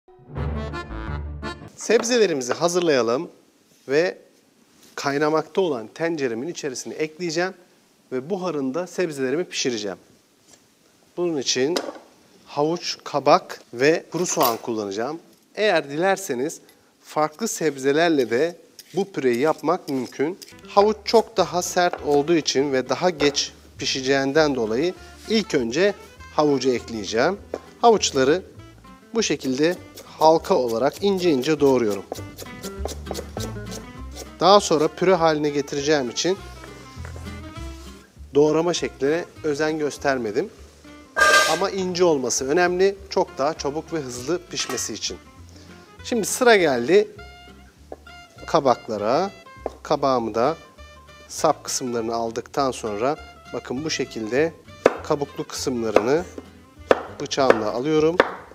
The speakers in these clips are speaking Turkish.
Sebzelerimizi hazırlayalım ve kaynamakta olan tenceremin içerisine ekleyeceğim ve buharında sebzelerimi pişireceğim. Bunun için havuç, kabak ve kuru soğan kullanacağım. Eğer dilerseniz farklı sebzelerle de bu püreyi yapmak mümkün. Havuç çok daha sert olduğu için ve daha geç pişeceğinden dolayı ilk önce havucu ekleyeceğim. Havuçları bu şekilde halka olarak ince ince doğruyorum. Daha sonra püre haline getireceğim için doğrama şekline özen göstermedim. Ama ince olması önemli. Çok daha çabuk ve hızlı pişmesi için. Şimdi sıra geldi kabaklara. Kabağımı da sap kısımlarını aldıktan sonra bakın bu şekilde kabuklu kısımlarını bıçağımla alıyorum.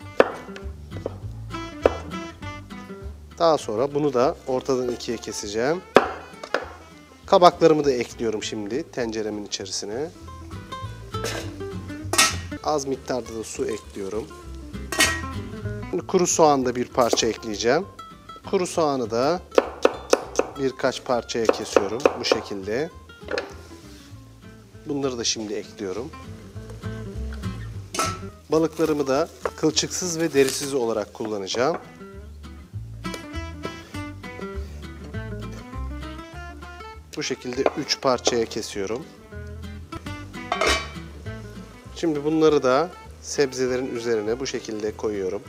Daha sonra bunu da ortadan ikiye keseceğim. Kabaklarımı da ekliyorum şimdi tenceremin içerisine. Az miktarda da su ekliyorum. Şimdi kuru soğan da bir parça ekleyeceğim. Kuru soğanı da birkaç parçaya kesiyorum bu şekilde. Bunları da şimdi ekliyorum. Balıklarımı da kılçıksız ve derisiz olarak kullanacağım. Bu şekilde 3 parçaya kesiyorum. Şimdi bunları da sebzelerin üzerine bu şekilde koyuyorum.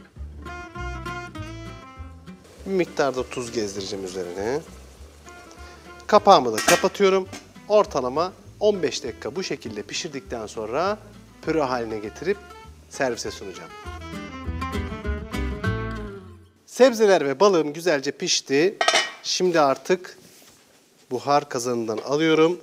Bir miktarda tuz gezdireceğim üzerine. Kapağımı da kapatıyorum. Ortalama 15 dakika bu şekilde pişirdikten sonra püre haline getirip servise sunacağım. Sebzeler ve balığım güzelce pişti. Şimdi artık buhar kazanından alıyorum.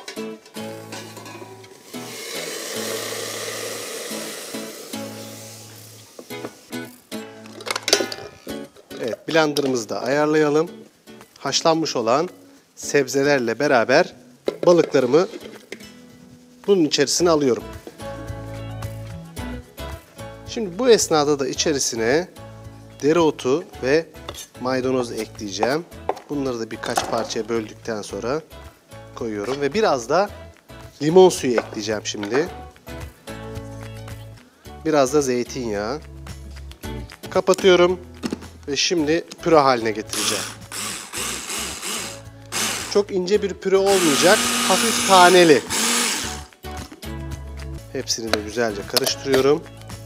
Evet, blenderımızı da ayarlayalım. Haşlanmış olan sebzelerle beraber balıklarımı bunun içerisine alıyorum. Şimdi bu esnada da içerisine dereotu ve maydanoz ekleyeceğim. Bunları da birkaç parçaya böldükten sonra koyuyorum ve biraz da limon suyu ekleyeceğim şimdi. Biraz da zeytinyağı. Kapatıyorum ve şimdi püre haline getireceğim. Çok ince bir püre olmayacak, hafif taneli. Hepsini de güzelce karıştırıyorum.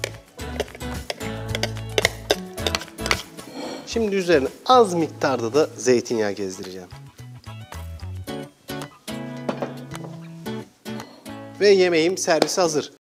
Şimdi üzerine az miktarda da zeytinyağı gezdireceğim. Ve yemeğim servise hazır.